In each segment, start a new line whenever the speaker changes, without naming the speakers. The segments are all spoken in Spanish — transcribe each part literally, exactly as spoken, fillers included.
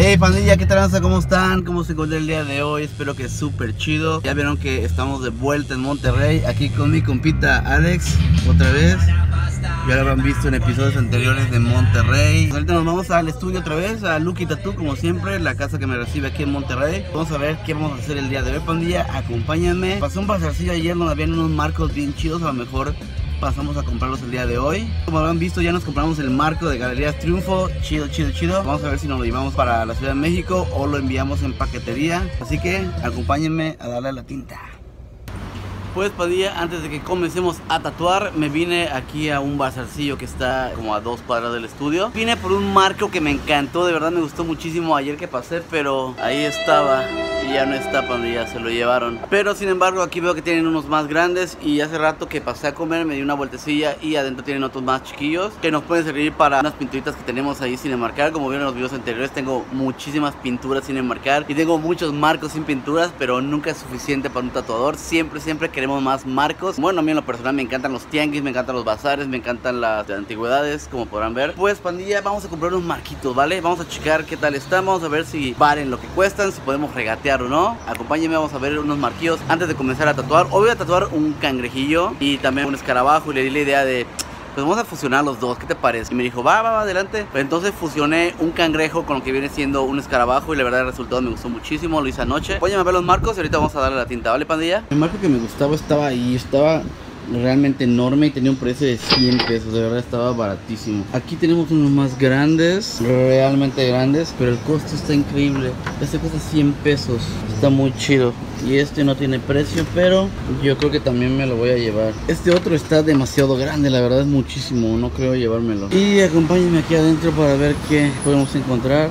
Hey pandilla, ¿qué tranza? ¿Cómo están? ¿Cómo se encuentra el día de hoy? Espero que súper chido. Ya vieron que estamos de vuelta en Monterrey, aquí con mi compita Alex, otra vez. Ya lo habrán visto en episodios anteriores de Monterrey. Ahorita nos vamos al estudio otra vez, a Lucky Tattoo, como siempre, la casa que me recibe aquí en Monterrey. Vamos a ver qué vamos a hacer el día de hoy, pandilla. Acompáñenme. Pasé un bazarcillo ayer donde habían unos marcos bien chidos, a lo mejor pasamos a comprarlos el día de hoy. Como lo han visto, ya nos compramos el marco de Galerías Triunfo. Chido, chido, chido. Vamos a ver si nos lo llevamos para la Ciudad de México o lo enviamos en paquetería. Así que acompáñenme a darle a la tinta. Pues pandilla, antes de que comencemos a tatuar, me vine aquí a un bazarcillo que está como a dos cuadras del estudio. Vine por un marco que me encantó, de verdad me gustó muchísimo ayer que pasé, pero ahí estaba y ya no está, pandilla, se lo llevaron. Pero sin embargo aquí veo que tienen unos más grandes y hace rato que pasé a comer, me di una vueltecilla y adentro tienen otros más chiquillos que nos pueden servir para unas pinturitas que tenemos ahí sin enmarcar. Como vieron en los videos anteriores, tengo muchísimas pinturas sin enmarcar y tengo muchos marcos sin pinturas, pero nunca es suficiente para un tatuador. Siempre, siempre queremos más marcos. Bueno, a mí en lo personal me encantan los tianguis, me encantan los bazares, me encantan las de antigüedades, como podrán ver. Pues pandilla, vamos a comprar unos marquitos, ¿vale? Vamos a checar qué tal estamos, a ver si valen lo que cuestan, si podemos regatear o no. Acompáñenme, vamos a ver unos marquillos antes de comenzar a tatuar. Hoy voy a tatuar un cangrejillo y también un escarabajo y le di la idea de... pues vamos a fusionar los dos, ¿qué te parece? Y me dijo, va, va, va, adelante. Pues entonces fusioné un cangrejo con lo que viene siendo un escarabajo y la verdad el resultado me gustó muchísimo, lo hice anoche. Voy a ver los marcos y ahorita vamos a darle la tinta, ¿vale, pandilla? El marco que me gustaba estaba ahí, estaba realmente enorme y tenía un precio de cien pesos, de verdad estaba baratísimo. Aquí tenemos unos más grandes, realmente grandes, pero el costo está increíble. Este cuesta cien pesos, está muy chido. Y este no tiene precio, pero yo creo que también me lo voy a llevar. Este otro está demasiado grande, la verdad es muchísimo, no creo llevármelo. Y acompáñenme aquí adentro para ver qué podemos encontrar.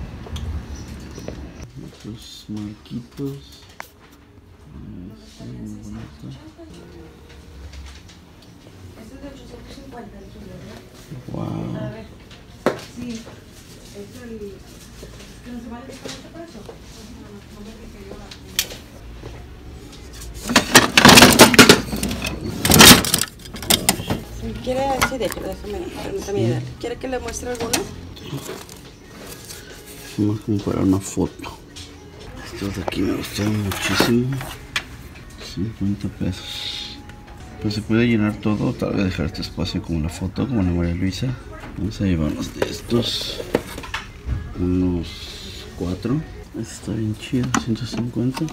Otros marquitos.
Este es de ochocientos cincuenta el kilo, ¿verdad?
Wow.
A ver. Sí, es el... ¿Que no se vale diferente precio? No, no me fijé yo la... Si quiere, sí, de hecho, déjame, permítame ayudar. ¿Quiere que le muestre alguno?
Vamos a comparar una foto. Estos de aquí me gustaron muchísimo. cincuenta pesos. Pues se puede llenar todo, tal vez dejar este espacio como la foto, como la María Luisa. Vamos a llevarnos de estos unos cuatro. Este está bien chido, ciento cincuenta.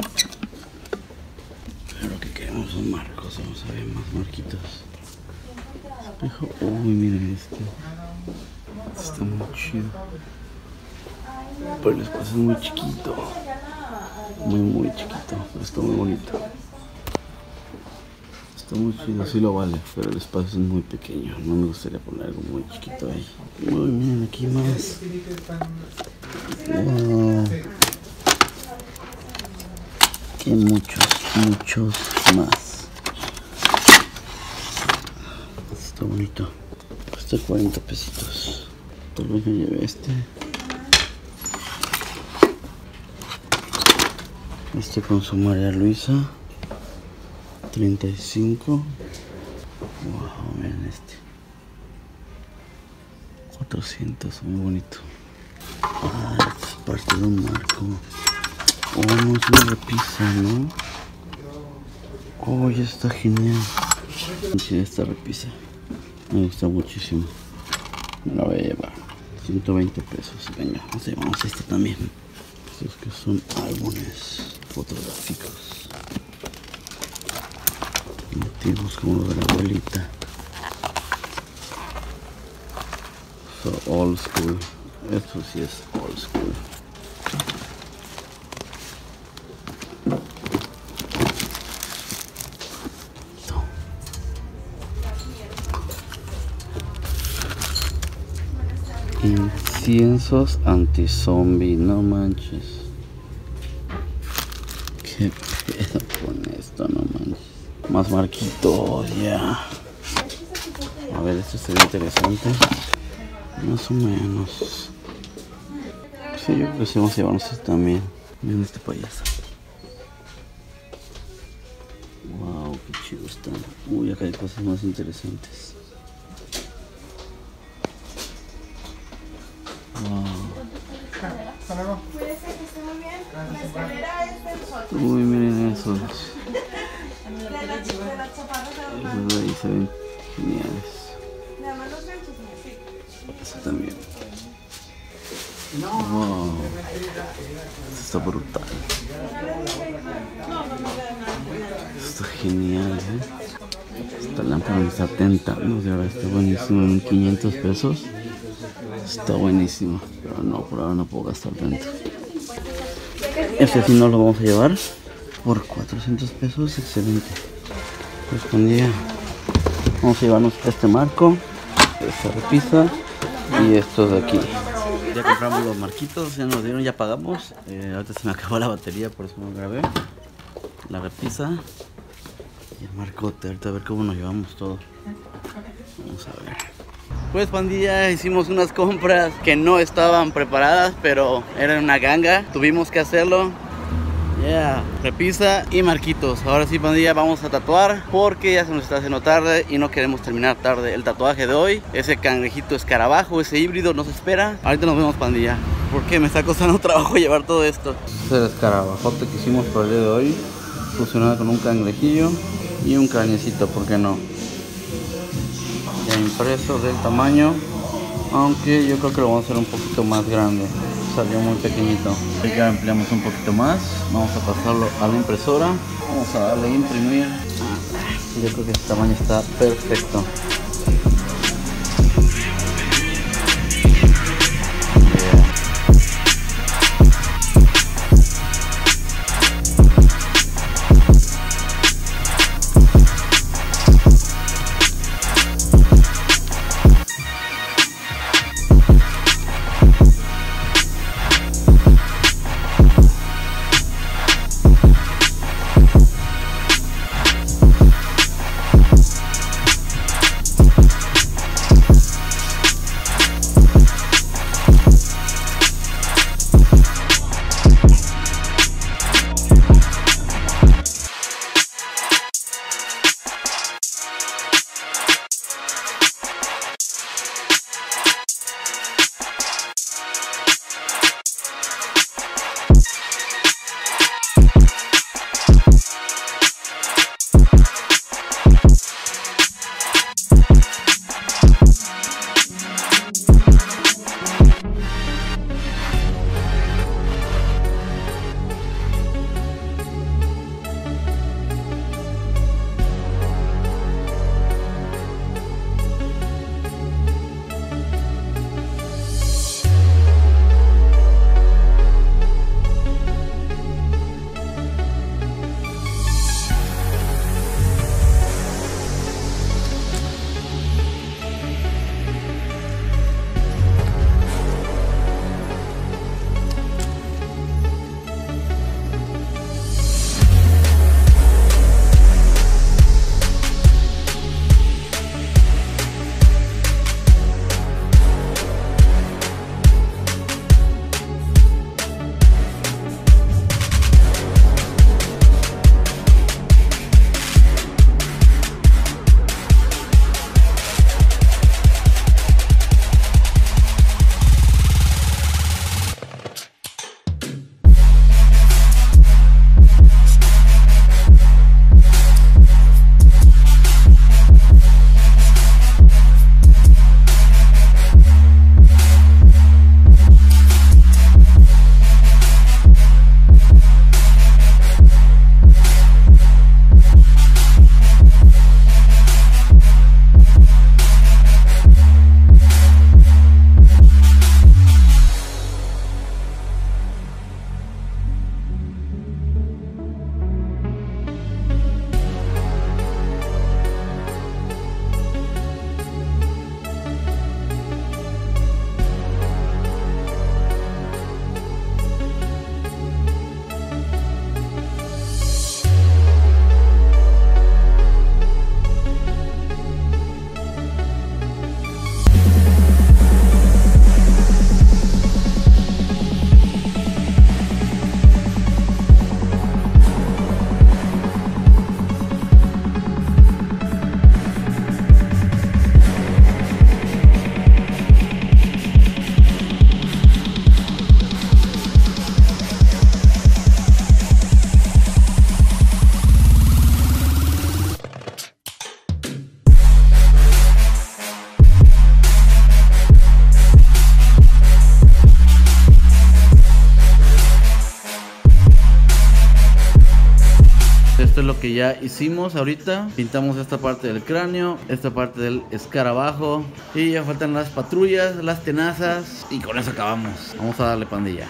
Pero lo que queremos son marcos, vamos a ver más marquitos. Espejo, uy, miren este. Este está muy chido. Pero el espacio es muy chiquito. Muy, muy chiquito, pero está muy bonito. Está muy chido, sí lo vale, pero el espacio es muy pequeño. No me gustaría poner algo muy chiquito ahí. Uy, miren aquí más. Wow. Que muchos, muchos más. Está bonito. Cuesta cuarenta pesitos. Tal vez me lleve este. Este con su María Luisa. treinta y cinco. Wow, miren este. cuatrocientos, muy bonito. Ah, esta es parte de un marco. Oh, no, es una repisa, ¿no? Oh, ya está genial. Sí, esta repisa me gusta muchísimo. Me la voy a llevar. ciento veinte pesos. Venga, vamos a llevarnos este también. Estos que son álbumes fotográficos. Motivos como los de la abuelita. So old school. Esto sí es old school. Inciensos anti-zombie, no manches. Qué pedo con esto, no manches. Más marquitos, ya. Yeah. A ver, esto sería interesante. Más o menos. Sí, yo creo que sí vamos a llevarnos esto también. Miren este payaso. Wow, qué chido está. Uy, acá hay cosas más interesantes. Wow.
Cuídese, que esté muy bien. La escalera es del sol.
Uy, miren esos.
De las de las chaparras de los
Esos de ahí se ven geniales.
Nada más los ganchos, sí.
Eso también. Wow. Esto está brutal. Está genial, ¿eh? Esta lámpara me está tentando, de verdad está buenísimo, mil quinientos pesos. Está buenísimo, pero no, por ahora no puedo gastar tanto. Este sí no lo vamos a llevar por cuatrocientos pesos, excelente. Pues con día vamos a llevarnos este marco, esta repisa y estos de aquí. Ya compramos los marquitos, ya nos dieron, ya pagamos. Eh, ahorita se me acabó la batería, por eso no grabé. La repisa y el marcote, ahorita a ver cómo nos llevamos todo. Vamos a ver. Pues pandilla, hicimos unas compras que no estaban preparadas, pero eran una ganga, tuvimos que hacerlo. Ya, yeah. Repisa y marquitos. Ahora sí pandilla, vamos a tatuar porque ya se nos está haciendo tarde y no queremos terminar tarde el tatuaje de hoy. Ese cangrejito escarabajo, ese híbrido nos espera. Ahorita nos vemos pandilla, porque me está costando trabajo llevar todo esto. Este es el escarabajote que hicimos para el día de hoy, fusionado con un cangrejillo y un crañecito, ¿por qué no? Ya impreso del tamaño, aunque yo creo que lo vamos a hacer un poquito más grande, salió muy pequeñito. Ya ampliamos un poquito más, vamos a pasarlo a la impresora, vamos a darle a imprimir. Yo creo que este tamaño está perfecto. Esto es lo que ya hicimos ahorita. Pintamos esta parte del cráneo, esta parte del escarabajo. Y ya faltan las patrullas, las tenazas. Y con eso acabamos. Vamos a darle, pandilla.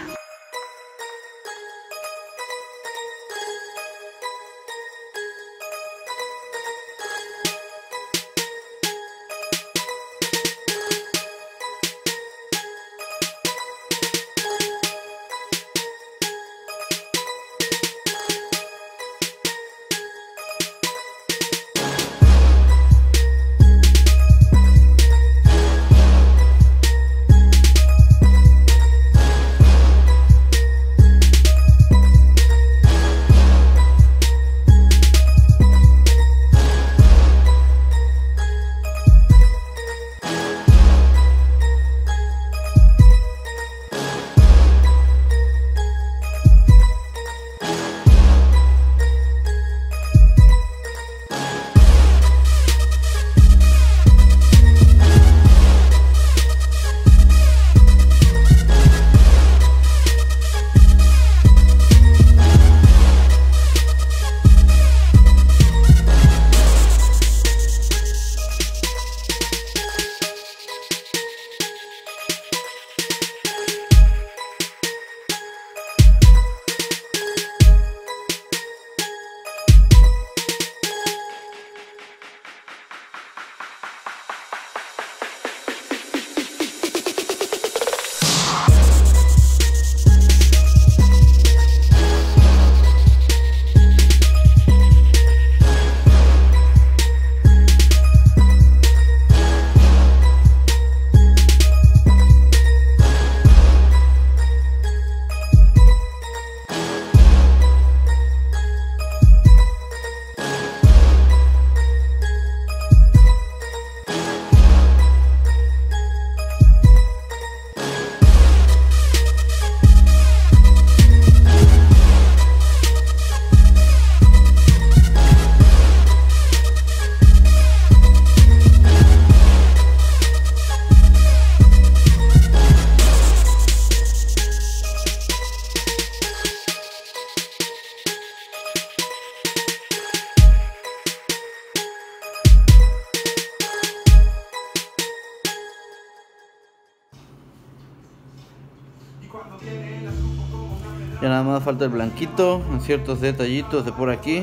Ya nada más falta el blanquito en ciertos detallitos de por aquí.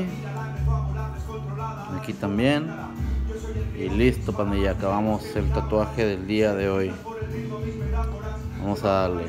Aquí también. Y listo, pandilla, acabamos el tatuaje del día de hoy. Vamos a darle.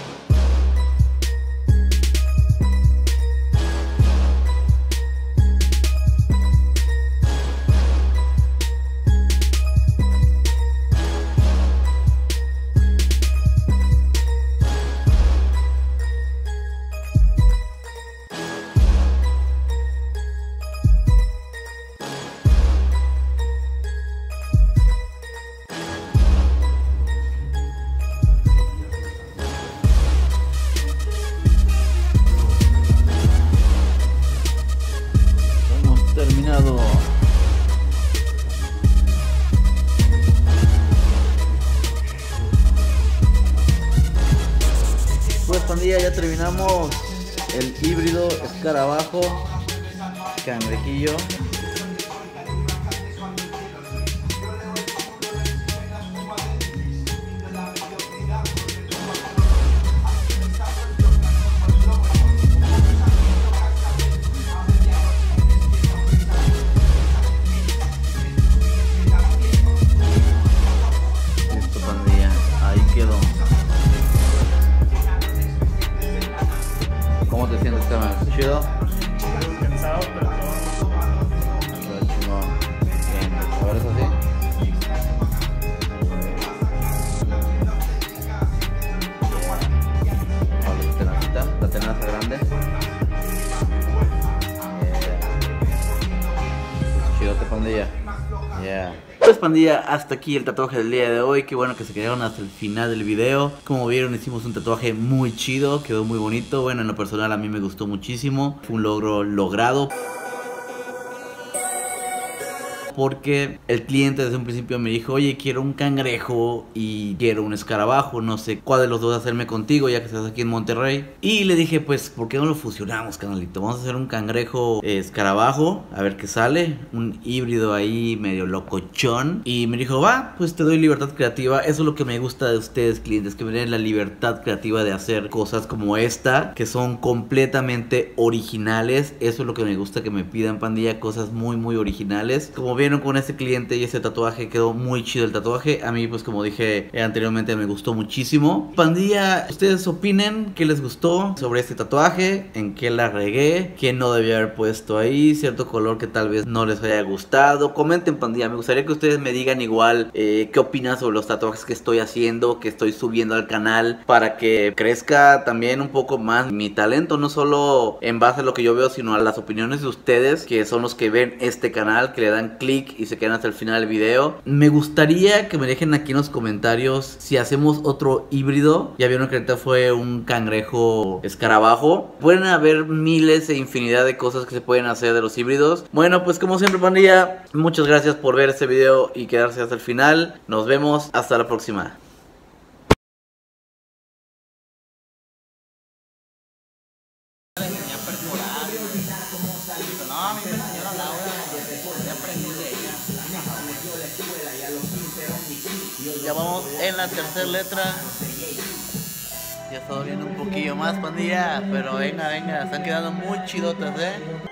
Terminado. Pues pandilla, ya terminamos el híbrido escarabajo cangrejillo. ¿Cómo te sientes, Carmen? ¿Chido?
Cansado, pero
Pero chingón. Bien, a ver, eso sí. Vale, la tenacita, la tenaza grande. Yeah. Chidote, pandilla. Yeah. Pues pandilla, hasta aquí el tatuaje del día de hoy. Qué bueno que se quedaron hasta el final del video. Como vieron, hicimos un tatuaje muy chido, quedó muy bonito. Bueno, en lo personal a mí me gustó muchísimo. Fue un logro logrado. porque el cliente desde un principio me dijo, oye, quiero un cangrejo y quiero un escarabajo, no sé cuál de los dos hacerme contigo ya que estás aquí en Monterrey. Y le dije, pues, ¿por qué no lo fusionamos, canalito? Vamos a hacer un cangrejo eh, escarabajo, a ver qué sale, un híbrido ahí medio locochón. Y me dijo, va, pues te doy libertad creativa. Eso es lo que me gusta de ustedes, clientes, que me den la libertad creativa de hacer cosas como esta, que son completamente originales. Eso es lo que me gusta, que me pidan, pandilla, cosas muy muy originales. Como vieron con este cliente y ese tatuaje, quedó muy chido el tatuaje. A mí, pues como dije anteriormente, me gustó muchísimo. Pandilla, ustedes opinen qué les gustó sobre este tatuaje, en qué la regué, qué no debía haber puesto ahí, cierto color que tal vez no les haya gustado. Comenten, pandilla, me gustaría que ustedes me digan igual eh, qué opinan sobre los tatuajes que estoy haciendo, que estoy subiendo al canal, para que crezca también un poco más mi talento, no solo en base a lo que yo veo, sino a las opiniones de ustedes, que son los que ven este canal, que le dan clic y se quedan hasta el final del video. Me gustaría que me dejen aquí en los comentarios si hacemos otro híbrido. Ya vieron que ahorita fue un cangrejo escarabajo. Pueden haber miles e infinidad de cosas que se pueden hacer de los híbridos. Bueno, pues como siempre, pandilla, muchas gracias por ver este video y quedarse hasta el final. Nos vemos hasta la próxima. Ya vamos en la tercera letra. Ya está viendo un poquillo más, pandilla. Pero venga, venga, están quedando muy chidotas, eh.